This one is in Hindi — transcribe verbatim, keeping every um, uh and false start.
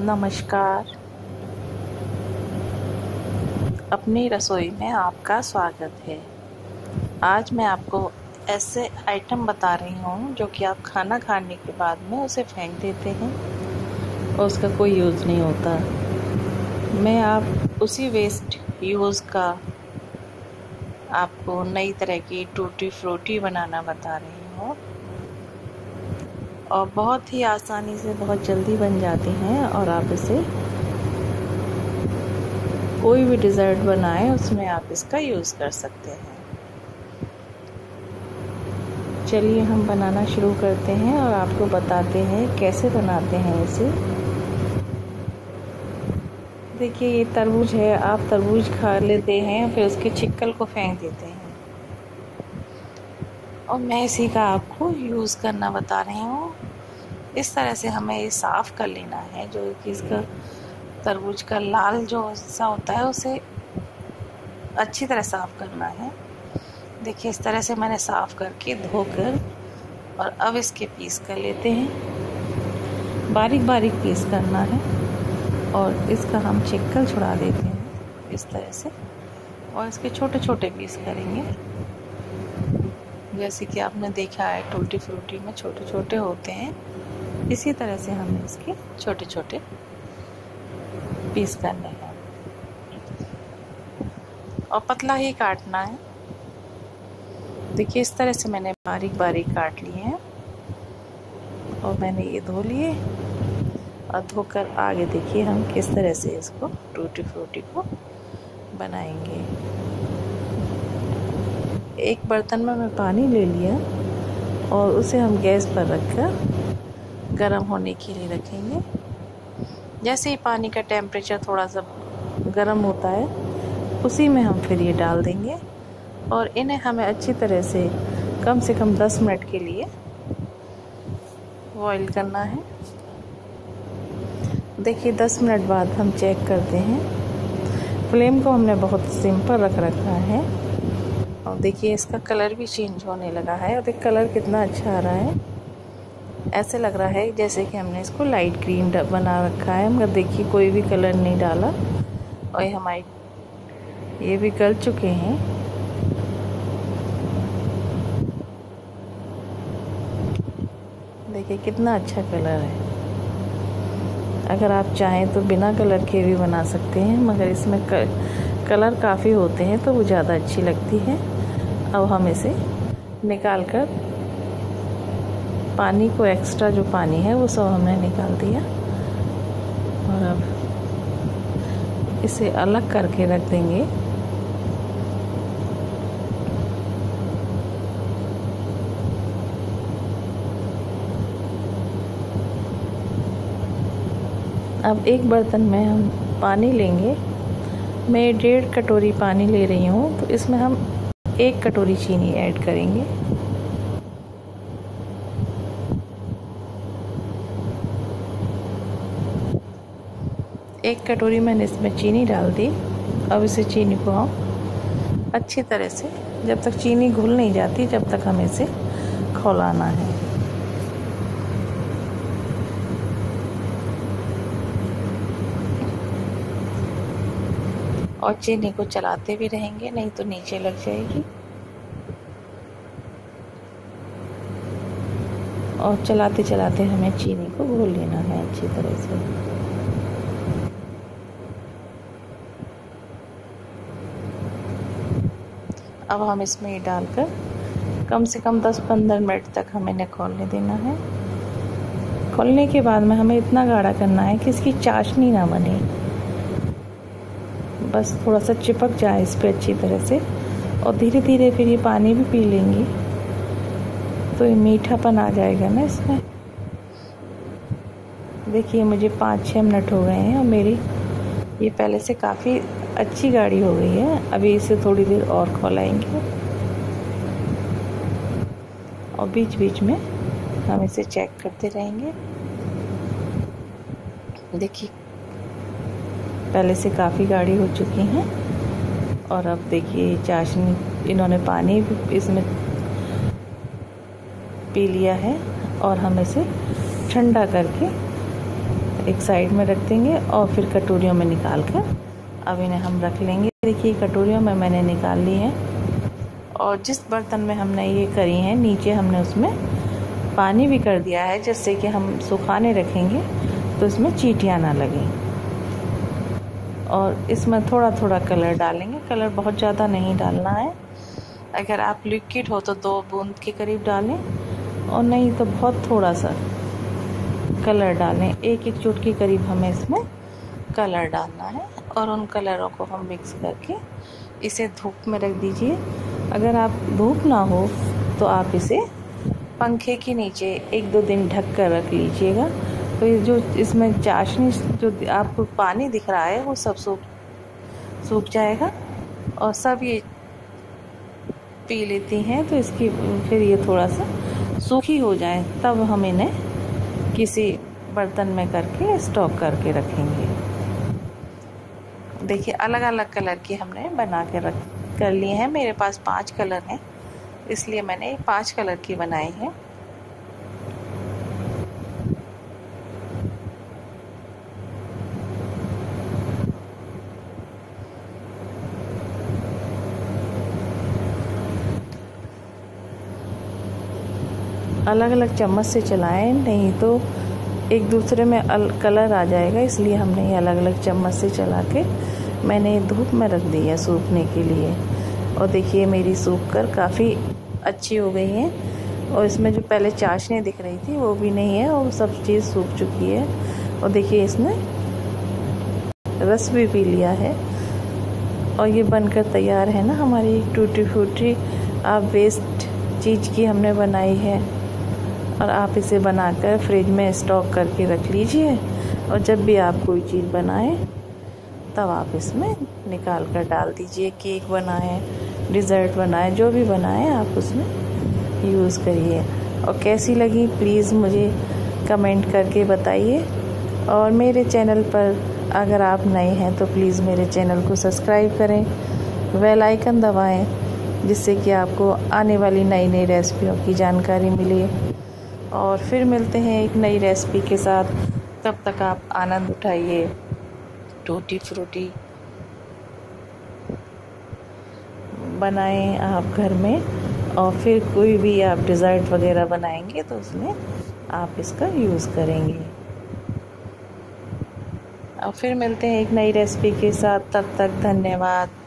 नमस्कार। अपनी रसोई में आपका स्वागत है। आज मैं आपको ऐसे आइटम बता रही हूँ जो कि आप खाना खाने के बाद में उसे फेंक देते हैं और उसका कोई यूज़ नहीं होता। मैं आप उसी वेस्ट यूज़ का आपको नई तरह की टूटी फ्रूटी बनाना बता रही हूँ और बहुत ही आसानी से बहुत जल्दी बन जाती हैं और आप इसे कोई भी डिज़र्ट बनाएं उसमें आप इसका यूज़ कर सकते हैं। चलिए हम बनाना शुरू करते हैं और आपको बताते हैं कैसे बनाते हैं इसे। देखिए ये तरबूज है, आप तरबूज खा लेते हैं फिर उसके छिक्कल को फेंक देते हैं और मैं इसी का आपको यूज़ करना बता रही हूँ। इस तरह से हमें ये साफ़ कर लेना है, जो कि इसका तरबूज का लाल जो हिस्सा होता है उसे अच्छी तरह साफ़ करना है। देखिए इस तरह से मैंने साफ़ करके धोकर और अब इसके पीस कर लेते हैं। बारीक बारीक पीस करना है और इसका हम छिक्कल छुड़ा देते हैं इस तरह से और इसके छोटे छोटे पीस करेंगे। जैसे कि आपने देखा है टूटी फ्रूटी में छोटे छोटे होते हैं, इसी तरह से हमें इसके छोटे छोटे पीस करने हैं और पतला ही काटना है। देखिए इस तरह से मैंने बारीक बारीक काट लिए हैं और मैंने ये धो लिए और धोकर आगे देखिए हम किस तरह से इसको टूटी फ्रूटी को बनाएंगे। एक बर्तन में मैं पानी ले लिया और उसे हम गैस पर रखकर गर्म होने के लिए रखेंगे। जैसे ही पानी का टेम्परेचर थोड़ा सा गर्म होता है उसी में हम फिर ये डाल देंगे और इन्हें हमें अच्छी तरह से कम से कम दस मिनट के लिए बॉईल करना है। देखिए दस मिनट बाद हम चेक करते हैं। फ्लेम को हमने बहुत सिंपल रख रखा है और देखिए इसका कलर भी चेंज होने लगा है और देखिए कलर कितना अच्छा आ रहा है। ऐसे लग रहा है जैसे कि हमने इसको लाइट ग्रीन बना रखा है, मगर देखिए कोई भी कलर नहीं डाला और ये हमारी ये भी गल चुके हैं। देखिए कितना अच्छा कलर है। अगर आप चाहें तो बिना कलर के भी बना सकते हैं, मगर इसमें कलर काफ़ी होते हैं तो वो ज़्यादा अच्छी लगती है। अब हम इसे निकाल कर पानी को, एक्स्ट्रा जो पानी है वो सब हमने निकाल दिया और अब इसे अलग करके रख देंगे। अब एक बर्तन में हम पानी लेंगे। मैं डेढ़ कटोरी पानी ले रही हूँ तो इसमें हम एक कटोरी चीनी ऐड करेंगे। एक कटोरी मैंने इसमें चीनी डाल दी। अब इसे चीनी को हम अच्छी तरह से, जब तक चीनी घुल नहीं जाती जब तक हमें इसे खौलाना है। और चीनी को चलाते भी रहेंगे, नहीं तो नीचे लग जाएगी। और चलाते चलाते हमें चीनी को घोल लेना है अच्छी तरह से। अब हम इसमें डालकर कम से कम दस पंद्रह मिनट तक हमें इन्हें खोलने देना है। खोलने के बाद में हमें इतना गाढ़ा करना है कि इसकी चाशनी ना बने, बस थोड़ा सा चिपक जाए इस पे अच्छी तरह से और धीरे धीरे फिर ये पानी भी पी लेंगी तो ये मीठापन आ जाएगा ना इसमें। देखिए मुझे पाँच छः मिनट हो गए हैं और मेरी ये पहले से काफ़ी अच्छी गाढ़ी हो गई है। अभी इसे थोड़ी देर और खौलाएंगे और बीच बीच में हम इसे चेक करते रहेंगे। देखिए पहले से काफ़ी गाढ़ी हो चुकी हैं और अब देखिए चाशनी, इन्होंने पानी भी इसमें पी लिया है और हम इसे ठंडा करके एक साइड में रख देंगे और फिर कटोरियों में निकाल कर अब इन्हें हम रख लेंगे। देखिए कटोरियों में मैंने निकाल ली है और जिस बर्तन में हमने ये करी हैं नीचे हमने उसमें पानी भी कर दिया है, जिससे कि हम सुखाने रखेंगे तो इसमें चींटियाँ ना लगें। और इसमें थोड़ा थोड़ा कलर डालेंगे, कलर बहुत ज़्यादा नहीं डालना है। अगर आप लिक्विड हो तो दो बूंद के करीब डालें और नहीं तो बहुत थोड़ा सा कलर डालें। एक एक चुटकी करीब हमें इसमें कलर डालना है और उन कलरों को हम मिक्स करके इसे धूप में रख दीजिए। अगर आप धूप ना हो तो आप इसे पंखे के नीचे एक दो दिन ढक कर रख लीजिएगा। तो ये जो इसमें चाशनी जो आपको पानी दिख रहा है वो सब सूख सूख जाएगा और सब ये पी लेती हैं। तो इसकी फिर ये थोड़ा सा सूखी हो जाए तब हम इन्हें किसी बर्तन में करके स्टॉक करके रखेंगे। देखिए अलग अलग कलर की हमने बना के रख कर लिए हैं। मेरे पास पांच कलर हैं, इसलिए मैंने पांच कलर की बनाई है। अलग अलग चम्मच से चलाएं, नहीं तो एक दूसरे में कलर आ जाएगा, इसलिए हमने ये अलग अलग चम्मच से चला के मैंने धूप में रख दी है सूखने के लिए। और देखिए मेरी सूख कर काफ़ी अच्छी हो गई है और इसमें जो पहले चाशनी दिख रही थी वो भी नहीं है और सब चीज़ सूख चुकी है। और देखिए इसने रस भी पी लिया है और ये बनकर तैयार है ना हमारी टूटी फूटी आप वेस्ट चीज़ की हमने बनाई है। और आप इसे बनाकर फ्रिज में स्टॉक करके रख लीजिए और जब भी आप कोई चीज़ बनाएं तब आप इसमें निकाल कर डाल दीजिए। केक बनाएं, डिज़र्ट बनाएं, जो भी बनाएं आप उसमें यूज़ करिए। और कैसी लगी प्लीज़ मुझे कमेंट करके बताइए। और मेरे चैनल पर अगर आप नए हैं तो प्लीज़ मेरे चैनल को सब्सक्राइब करें, बेल आइकन दबाएं, जिससे कि आपको आने वाली नई नई रेसिपियों की जानकारी मिले। और फिर मिलते हैं एक नई रेसिपी के साथ, तब तक आप आनंद उठाइए टूटी फ्रूटी बनाएं आप घर में। और फिर कोई भी आप डिज़र्ट वगैरह बनाएंगे तो उसमें आप इसका यूज़ करेंगे। और फिर मिलते हैं एक नई रेसिपी के साथ, तब तक धन्यवाद।